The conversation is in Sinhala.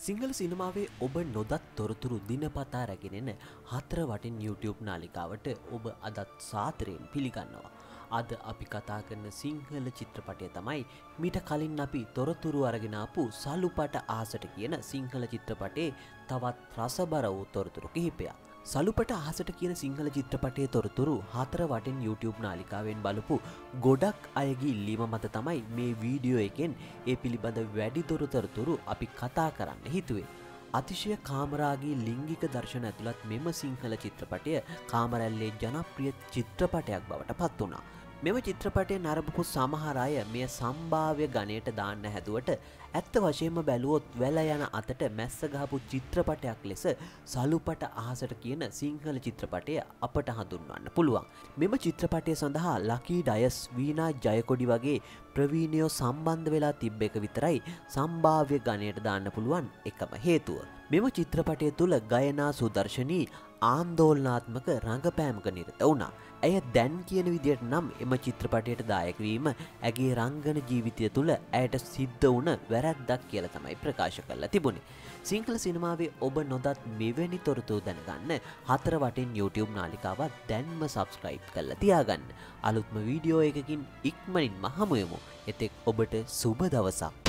සිංහල සිනමාවේ ඔබ නොදත් තොරතුරු දිනපතා රැගෙන එන හතර වටින් YouTube නාලිකාවට ඔබ අදත් සාදරයෙන් පිළිගන්නවා. අද අපි කතා කරන සිංහල චිත්‍රපටය තමයි මීට කලින් අපි තොරතුරු අරගෙන ආපු සලුපට ආසට කියන සිංහල චිත්‍රපටයේ තවත් රසබර වූ තොරතුරු කිහිපයක්. සලුපට ආසට කියන සිංහල චිත්‍රපටයේ තොරතුරු හතර වටින් YouTube නාලිකාවෙන් බලපු ගොඩක් අයගේ ඉල්ලීම මත තමයි මේ වීඩියෝ එකෙන් ඒ පිළිබඳ වැඩිදුර තොරතුරු අපි කතා කරන්න හිතුවේ. අතිශය කාමරාගී ලිංගික දර්ශන ඇතුළත් මෙම සිංහල චිත්‍රපටය කාමරැල්ලේ ජනප්‍රිය චිත්‍රපටයක් බවට පත් වුණා. මෙම චිත්‍රපටය නරඹපු සමහර අය මෙය සම්භාව්‍ය ගණයට දාන්න හැදුවට ඇත්ත වශයෙන්ම බැලුවොත් වැල යන අතට මැස්ස ගහපු චිත්‍රපටයක් ලෙස සලුපට අහසට කියන සිංහල චිත්‍රපටය අපට හඳුන්වන්න පුළුවන්. මෙම චිත්‍රපටය සඳහා ලකී ඩයස් වීනා ජයකොඩි වගේ ප්‍රවීණයෝ සම්බන්ධ වෙලා තිබ්බ එක විතරයි සම්භාව්‍ය ගණයට දාන්න පුළුවන් එකම හේතුව. මෙම චිත්‍රපටය තුළ ගයනා සුදර්ශනී ආන්දෝලනාත්මක රංගපෑමක නිරත වුණා. ඇය දැන් කියන විදියට නම් එම චිත්‍රපටයට දායක වීම ඇගේ රංගන ජීවිතය තුළ ඇයට සිද්ධ වුණ වැරැද්දක් කියලා තමයි ප්‍රකාශ කරලා තිබුණේ. සිංහල සිනමාවේ ඔබ නොදත් මෙවැනි තොරතුරු දැනගන්න හතර වටින් YouTube නාලිකාවත් දැන්ම subscribe කරලා තියාගන්න. අලුත්ම වීඩියෝ එකකින් ඉක්මනින්ම හමු වෙමු. එතෙක් ඔබට සුබ දවසක්.